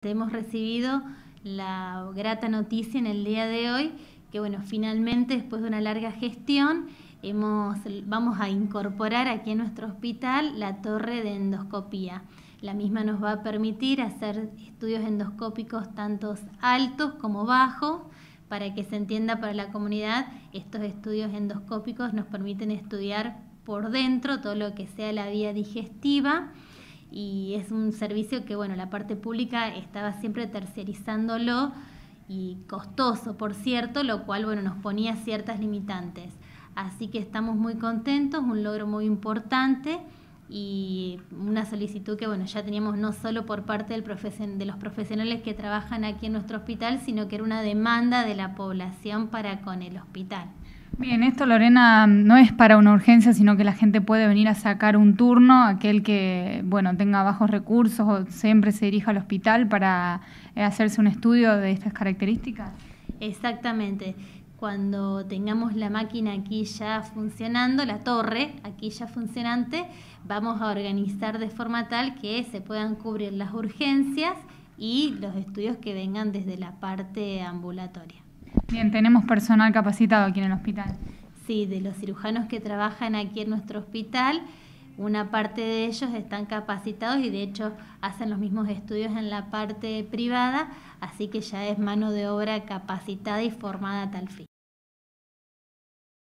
Hemos recibido la grata noticia en el día de hoy que finalmente después de una larga gestión vamos a incorporar aquí en nuestro hospital la torre de endoscopía. La misma nos va a permitir hacer estudios endoscópicos tanto altos como bajos. Para que se entienda para la comunidad, estos estudios endoscópicos nos permiten estudiar por dentro todo lo que sea la vía digestiva. Y es un servicio que la parte pública estaba siempre tercerizándolo y costoso, por cierto, lo cual nos ponía ciertas limitantes. Así que estamos muy contentos, un logro muy importante y una solicitud que ya teníamos no solo por parte de los profesionales que trabajan aquí en nuestro hospital, sino que era una demanda de la población para con el hospital. Bien, esto, Lorena, no es para una urgencia, sino que la gente puede venir a sacar un turno, aquel que tenga bajos recursos o siempre se dirija al hospital para hacerse un estudio de estas características. Exactamente. Cuando tengamos la máquina aquí ya funcionando, la torre aquí ya funcionante, vamos a organizar de forma tal que se puedan cubrir las urgencias y los estudios que vengan desde la parte ambulatoria. Bien, tenemos personal capacitado aquí en el hospital. Sí, de los cirujanos que trabajan aquí en nuestro hospital, una parte de ellos están capacitados y de hecho hacen los mismos estudios en la parte privada, así que ya es mano de obra capacitada y formada a tal fin.